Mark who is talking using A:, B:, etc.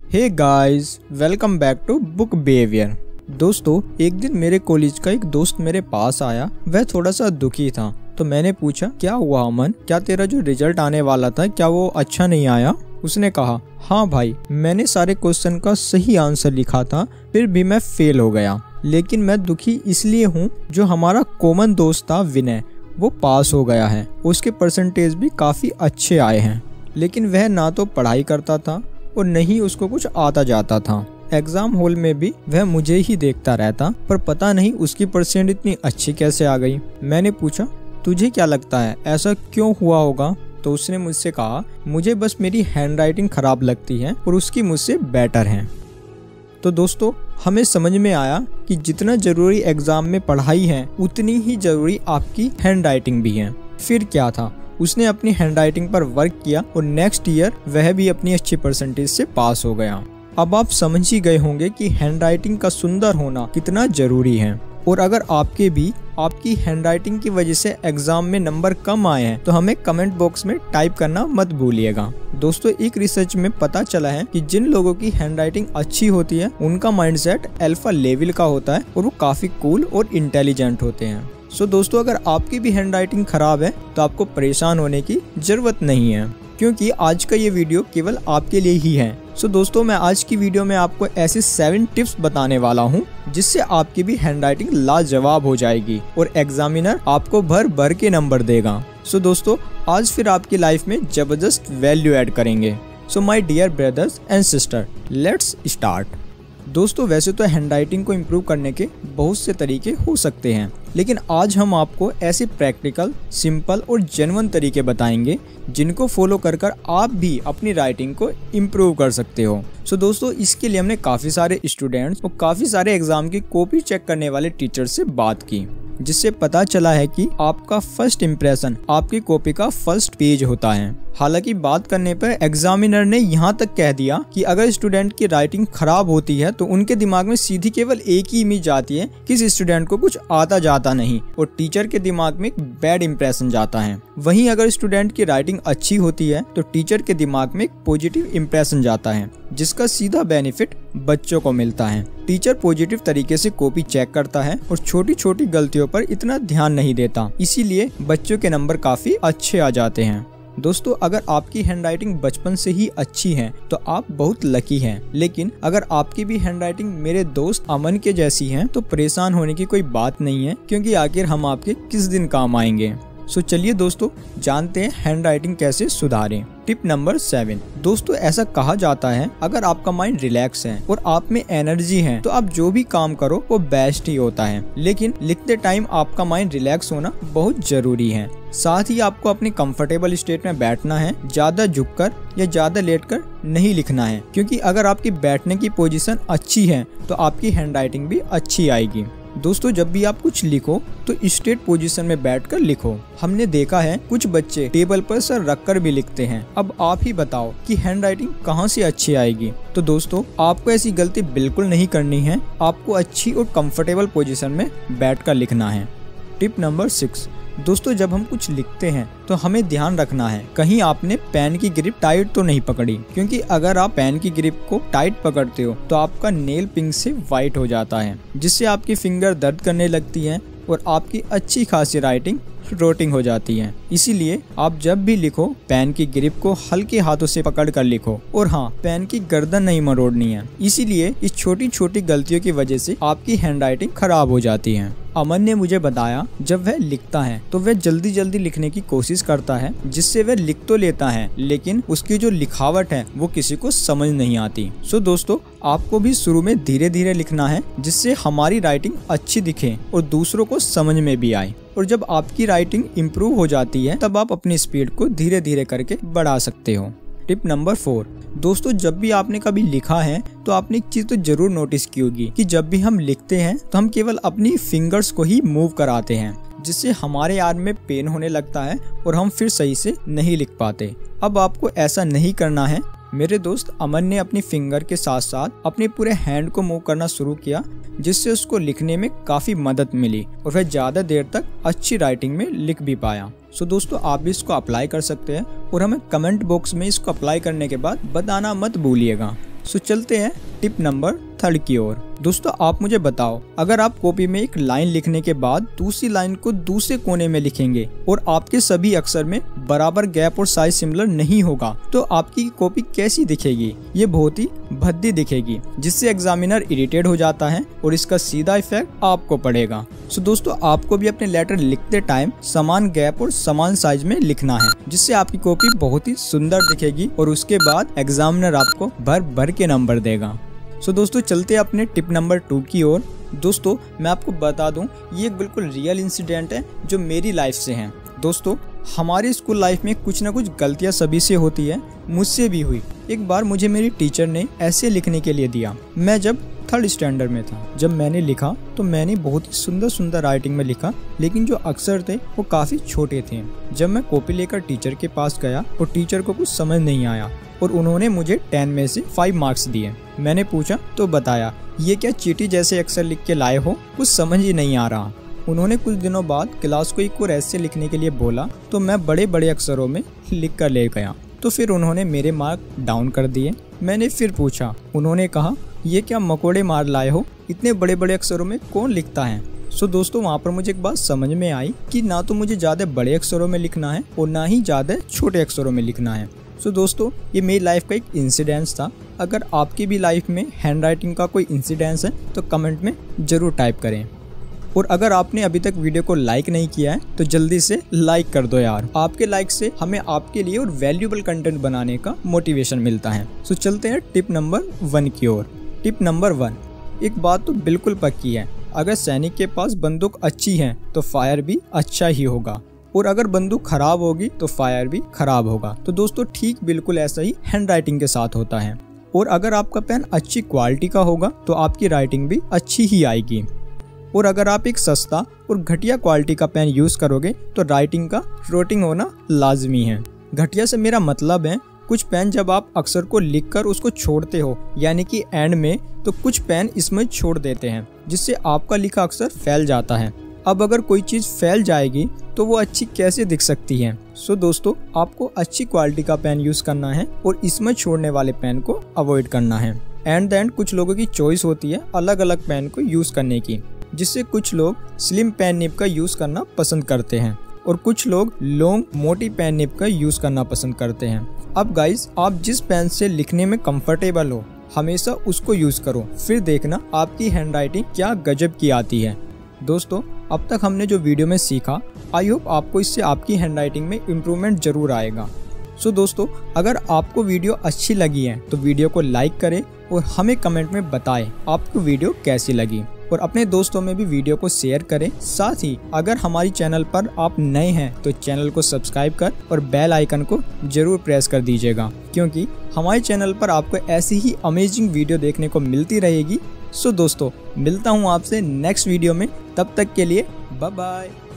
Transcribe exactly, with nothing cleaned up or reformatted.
A: Hey guys, welcome back to book behaviour. दोस्तों, एक दिन मेरे कॉलेज का एक दोस्त मेरे पास आया। वह थोड़ा सा दुखी था, तो मैंने पूछा, क्या हुआ अमन, क्या तेरा जो रिजल्ट आने वाला था क्या वो अच्छा नहीं आया? उसने कहा, हाँ भाई, मैंने सारे क्वेश्चन का सही आंसर लिखा था, फिर भी मैं फेल हो गया। लेकिन मैं दुखी इसलिए हूँ, जो हमारा कॉमन दोस्त था विनय, वो पास हो गया है। उसके परसेंटेज भी काफी अच्छे आए हैं, लेकिन वह ना तो पढ़ाई करता था और न ही उसको कुछ आता जाता था। एग्जाम हॉल में भी वह मुझे ही देखता रहता, पर पता नहीं उसकी परसेंट इतनी अच्छी कैसे आ गई। मैंने पूछा, तुझे क्या लगता है ऐसा क्यों हुआ होगा? तो उसने मुझसे कहा, मुझे बस मेरी हैंडराइटिंग खराब लगती है और उसकी मुझसे बेटर है। तो दोस्तों, हमें समझ में आया कि जितना जरूरी एग्जाम में पढ़ाई है, उतनी ही जरूरी आपकी हैंडराइटिंग भी है। फिर क्या था, उसने अपनी हैंडराइटिंग पर वर्क किया और नेक्स्ट ईयर वह भी अपनी अच्छी परसेंटेज से पास हो गया। अब आप समझ ही गए होंगे कि हैंडराइटिंग का सुंदर होना कितना जरूरी है। और अगर आपके भी आपकी हैंडराइटिंग की वजह से एग्जाम में नंबर कम आए हैं, तो हमें कमेंट बॉक्स में टाइप करना मत भूलिएगा। दोस्तों, एक रिसर्च में पता चला है कि जिन लोगों की हैंडराइटिंग अच्छी होती है, उनका माइंडसेट अल्फा लेवल का होता है और वो काफी कूल और इंटेलिजेंट होते हैं। सो so, दोस्तों, अगर आपकी भी हैंडराइटिंग खराब है तो आपको परेशान होने की जरूरत नहीं है, क्योंकि आज का ये वीडियो केवल आपके लिए ही है। सो so, दोस्तों, मैं आज की वीडियो में आपको ऐसे सेवन टिप्स बताने वाला हूँ, जिससे आपकी भी हैंडराइटिंग लाजवाब हो जाएगी और एग्जामिनर आपको भर भर के नंबर देगा। सो so, दोस्तों, आज फिर आपकी लाइफ में जबरदस्त वैल्यू ऐड करेंगे। So my dear brothers and sister, let's start. दोस्तों, वैसे तो हैंडराइटिंग को इम्प्रूव करने के बहुत से तरीके हो सकते हैं, लेकिन आज हम आपको ऐसे प्रैक्टिकल, सिंपल और जेन्युइन तरीके बताएंगे जिनको फॉलो कर कर आप भी अपनी राइटिंग को इम्प्रूव कर सकते हो। सो so, दोस्तों, इसके लिए हमने काफ़ी सारे स्टूडेंट्स और काफ़ी सारे एग्जाम की कॉपी चेक करने वाले टीचर से बात की, जिससे पता चला है कि आपका फर्स्ट इम्प्रेशन आपकी कॉपी का फर्स्ट पेज होता है। हालांकि बात करने पर एग्जामिनर ने यहाँ तक कह दिया कि अगर स्टूडेंट की राइटिंग खराब होती है तो उनके दिमाग में सीधी केवल एक ही इमेज आती है कि इस स्टूडेंट को कुछ आता जाता नहीं, और टीचर के दिमाग में एक बैड इंप्रेशन जाता है। वहीं अगर स्टूडेंट की राइटिंग अच्छी होती है तो टीचर के दिमाग में एक पॉजिटिव इंप्रेशन जाता है, जिसका सीधा बेनिफिट बच्चों को मिलता है। टीचर पॉजिटिव तरीके से कॉपी चेक करता है और छोटी छोटी गलतियों पर इतना ध्यान नहीं देता, इसीलिए बच्चों के नंबर काफी अच्छे आ जाते हैं। दोस्तों, अगर आपकी हैंडराइटिंग बचपन से ही अच्छी है तो आप बहुत लकी हैं, लेकिन अगर आपकी भी हैंडराइटिंग मेरे दोस्त अमन के जैसी है तो परेशान होने की कोई बात नहीं है, क्योंकि आखिर हम आपके किस दिन काम आएंगे। सो चलिए दोस्तों, जानते हैं हैंडराइटिंग कैसे सुधारें। Tip number seven. दोस्तों, ऐसा कहा जाता है, अगर आपका माइंड रिलैक्स है और आप में एनर्जी है तो आप जो भी काम करो वो बेस्ट ही होता है। लेकिन लिखते टाइम आपका माइंड रिलैक्स होना बहुत जरूरी है। साथ ही आपको अपनी कंफर्टेबल स्टेट में बैठना है, ज्यादा झुककर या ज्यादा लेटकर नहीं लिखना है, क्योंकि अगर आपकी बैठने की पोजीशन अच्छी है तो आपकी हैंडराइटिंग भी अच्छी आएगी। दोस्तों, जब भी आप कुछ लिखो तो स्ट्रेट पोजीशन में बैठकर लिखो। हमने देखा है कुछ बच्चे टेबल पर सर रखकर भी लिखते हैं। अब आप ही बताओ कि हैंडराइटिंग कहां से अच्छी आएगी? तो दोस्तों, आपको ऐसी गलती बिल्कुल नहीं करनी है। आपको अच्छी और कंफर्टेबल पोजीशन में बैठकर लिखना है। Tip number six. दोस्तों, जब हम कुछ लिखते हैं तो हमें ध्यान रखना है कहीं आपने पेन की ग्रिप टाइट तो नहीं पकड़ी, क्योंकि अगर आप पेन की ग्रिप को टाइट पकड़ते हो तो आपका नेल पिंक से वाइट हो जाता है, जिससे आपकी फिंगर दर्द करने लगती है और आपकी अच्छी खासी राइटिंग रोटिंग हो जाती है। इसीलिए आप जब भी लिखो पेन की ग्रिप को हल्के हाथों से पकड़ कर लिखो, और हाँ, पेन की गर्दन नहीं मरोड़नी है। इसीलिए इस छोटी छोटी गलतियों की वजह से आपकी हैंडराइटिंग खराब हो जाती है। अमन ने मुझे बताया, जब वह लिखता है तो वह जल्दी जल्दी लिखने की कोशिश करता है, जिससे वह लिख तो लेता है लेकिन उसकी जो लिखावट है वो किसी को समझ नहीं आती। सो दोस्तों, आपको भी शुरू में धीरे धीरे लिखना है, जिससे हमारी राइटिंग अच्छी दिखे और दूसरों को समझ में भी आए। और जब आपकी राइटिंग इम्प्रूव हो जाती है तब आप अपनी स्पीड को धीरे धीरे करके बढ़ा सकते हो। Tip number four. दोस्तों, जब भी आपने कभी लिखा है तो आपने एक चीज तो जरूर नोटिस की होगी कि जब भी हम लिखते हैं तो हम केवल अपनी फिंगर्स को ही मूव कराते हैं, जिससे हमारे याद में पेन होने लगता है और हम फिर सही से नहीं लिख पाते। अब आपको ऐसा नहीं करना है। मेरे दोस्त अमन ने अपनी फिंगर के साथ साथ अपने पूरे हैंड को मूव करना शुरू किया, जिससे उसको लिखने में काफी मदद मिली और वह ज्यादा देर तक अच्छी राइटिंग में लिख भी पाया। सो दोस्तों, आप भी इसको अप्लाई कर सकते हैं और हमें कमेंट बॉक्स में इसको अप्लाई करने के बाद बताना मत भूलिएगा। सो चलते हैं टिप नंबर थर्ड की ओर। दोस्तों आप मुझे बताओ, अगर आप कॉपी में एक लाइन लिखने के बाद दूसरी लाइन को दूसरे कोने में लिखेंगे और आपके सभी अक्षर में बराबर गैप और साइज सिमिलर नहीं होगा तो आपकी कॉपी कैसी दिखेगी? ये बहुत ही भद्दी दिखेगी, जिससे एग्जामिनर इरिटेट हो जाता है और इसका सीधा इफेक्ट आपको पड़ेगा। सो दोस्तों आपको भी अपने लेटर लिखते टाइम समान गैप और समान साइज में लिखना है, जिससे आपकी कॉपी बहुत ही सुंदर दिखेगी और उसके बाद एग्जामिनर आपको भर भर के नंबर देगा। सो दोस्तों चलते हैं अपने टिप नंबर टू की ओर। दोस्तों मैं आपको बता दूं, ये एक बिल्कुल रियल इंसिडेंट है जो मेरी लाइफ से है। दोस्तों हमारी स्कूल लाइफ में कुछ ना कुछ गलतियां सभी से होती है, मुझसे भी हुई। एक बार मुझे मेरी टीचर ने ऐसे लिखने के लिए दिया। मैं जब थर्ड स्टैंडर्ड में था, जब मैंने लिखा तो मैंने बहुत ही सुंदर सुंदर राइटिंग में लिखा, लेकिन जो अक्षर थे वो काफी छोटे थे। जब मैं कॉपी लेकर टीचर के पास गया तो टीचर को कुछ समझ नहीं आया और उन्होंने मुझे टेन में से फाइव मार्क्स दिए। मैंने पूछा तो बताया, ये क्या चींटी जैसे अक्षर लिख के लाए हो, कुछ समझ ही नहीं आ रहा। उन्होंने कुछ दिनों बाद क्लास को एक और ऐसे लिखने के लिए बोला तो मैं बड़े बड़े अक्षरों में लिख कर ले गया, तो फिर उन्होंने मेरे मार्क डाउन कर दिए। मैंने फिर पूछा, उन्होंने कहा ये क्या मकोड़े मार लाए हो, इतने बड़े बड़े अक्षरों में कौन लिखता है? सो दोस्तों वहाँ पर मुझे एक बात समझ में आई कि ना तो मुझे ज़्यादा बड़े अक्षरों में लिखना है और ना ही ज़्यादा छोटे अक्षरों में लिखना है। सो दोस्तों ये मेरी लाइफ का एक इंसिडेंस था। अगर आपकी भी लाइफ में हैंड राइटिंग का कोई इंसिडेंस है तो कमेंट में ज़रूर टाइप करें। और अगर आपने अभी तक वीडियो को लाइक नहीं किया है तो जल्दी से लाइक कर दो यार। आपके लाइक से हमें आपके लिए और वैल्यूएबल कंटेंट बनाने का मोटिवेशन मिलता है। सो चलते हैं टिप नंबर वन की ओर। टिप नंबर वन, एक बात तो बिल्कुल पक्की है, अगर सैनिक के पास बंदूक अच्छी है तो फायर भी अच्छा ही होगा, और अगर बंदूक खराब होगी तो फायर भी खराब होगा। तो दोस्तों ठीक बिल्कुल ऐसा ही हैंड राइटिंग के साथ होता है। और अगर आपका पेन अच्छी क्वालिटी का होगा तो आपकी राइटिंग भी अच्छी ही आएगी, और अगर आप एक सस्ता और घटिया क्वालिटी का पेन यूज करोगे तो राइटिंग का रोटिंग होना लाजमी है। घटिया से मेरा मतलब है कुछ पेन जब आप अक्षर को लिखकर उसको छोड़ते हो यानी कि एंड में, तो कुछ पेन इसमें छोड़ देते हैं जिससे आपका लिखा अक्षर फैल जाता है। अब अगर कोई चीज़ फैल जाएगी तो वो अच्छी कैसे दिख सकती है? सो दोस्तों आपको अच्छी क्वालिटी का पेन यूज करना है और इसमें छोड़ने वाले पेन को अवॉइड करना है। एंड देन कुछ लोगों की चॉइस होती है अलग अलग पेन को यूज करने की, जिससे कुछ लोग स्लिम पेन निब का यूज करना पसंद करते हैं और कुछ लोग लॉन्ग मोटी पेन निब का यूज करना पसंद करते हैं। अब गाइस आप जिस पेन से लिखने में कंफर्टेबल हो हमेशा उसको यूज करो, फिर देखना आपकी हैंडराइटिंग क्या गजब की आती है। दोस्तों अब तक हमने जो वीडियो में सीखा, आई होप आपको इससे आपकी हैंडराइटिंग में इम्प्रूवमेंट जरूर आएगा। सो दोस्तों अगर आपको वीडियो अच्छी लगी है तो वीडियो को लाइक करें और हमें कमेंट में बताएं आपको वीडियो कैसी लगी, और अपने दोस्तों में भी वीडियो को शेयर करें। साथ ही अगर हमारी चैनल पर आप नए हैं तो चैनल को सब्सक्राइब कर और बेल आइकन को जरूर प्रेस कर दीजिएगा, क्योंकि हमारे चैनल पर आपको ऐसी ही अमेजिंग वीडियो देखने को मिलती रहेगी। सो दोस्तों मिलता हूँ आपसे नेक्स्ट वीडियो में, तब तक के लिए बाय बाय।